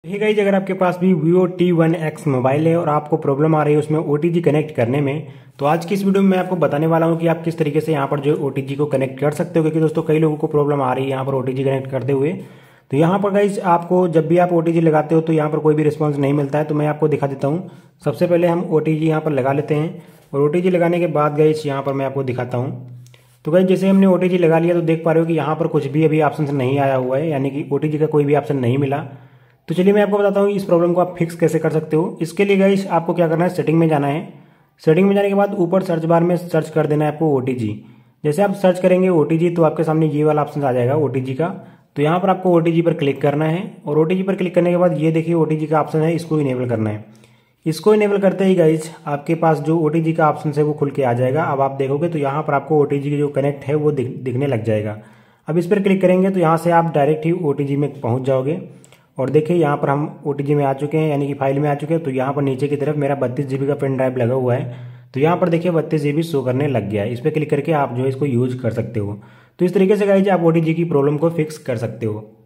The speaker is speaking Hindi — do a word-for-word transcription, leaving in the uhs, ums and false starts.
देखिए गाइस, अगर आपके पास भी Vivo T one X mobile है और आपको प्रॉब्लम आ रही है उसमें ओटीजी कनेक्ट करने में, तो आज की इस वीडियो में मैं आपको बताने वाला हूं कि आप किस तरीके से यहां पर जो ओटीजी को कनेक्ट कर सकते हो। क्योंकि दोस्तों कई लोगों को प्रॉब्लम आ रही है यहां पर ओटीजी कनेक्ट करते हुए। तो यहाँ पर गाइस आपको जब भी आप ओटीजी लगाते हो तो यहाँ पर कोई भी रिस्पॉन्स नहीं मिलता है। तो मैं आपको दिखा देता हूँ। सबसे पहले हम ओटीजी यहाँ पर लगा लेते हैं और ओटीजी लगाने के बाद गाइस यहाँ पर मैं आपको दिखाता हूँ। तो गाइस जैसे हमने ओटीजी लगा लिया तो देख पा रहे हो कि यहाँ पर कुछ भी अभी ऑप्शन नहीं आया हुआ है, यानी कि ओटीजी का कोई भी ऑप्शन नहीं मिला। तो चलिए मैं आपको बताता हूँ इस प्रॉब्लम को आप फिक्स कैसे कर सकते हो। इसके लिए गाइस आपको क्या करना है, सेटिंग में जाना है। सेटिंग में जाने के बाद ऊपर सर्च बार में सर्च कर देना है आपको ओटीजी। जैसे आप सर्च करेंगे ओटीजी तो आपके सामने ये वाला ऑप्शन आ जाएगा ओटीजी का। तो यहाँ पर आपको ओटीजी पर क्लिक करना है और ओटीजी पर क्लिक करने के बाद ये देखिए ओटीजी का ऑप्शन है, इसको इनेबल करना है। इसको इनेबल करते ही गाइज आपके पास जो ओटीजी का ऑप्शन है वो खुल के आ जाएगा। अब आप देखोगे तो यहाँ पर आपको ओटीजी की जो कनेक्ट है वो दिख, दिखने लग जाएगा। अब इस पर क्लिक करेंगे तो यहाँ से आप डायरेक्ट ही ओटीजी में पहुँच जाओगे। और देखिए यहाँ पर हम ओटीजी में आ चुके हैं, यानी कि फाइल में आ चुके हैं। तो यहाँ पर नीचे की तरफ मेरा बत्तीस जीबी का पेन ड्राइव लगा हुआ है। तो यहाँ पर देखिए बत्तीस जीबी शो करने लग गया है। इस पर क्लिक करके आप जो है इसको यूज कर सकते हो। तो इस तरीके से गाइज आप ओटीजी की प्रॉब्लम को फिक्स कर सकते हो।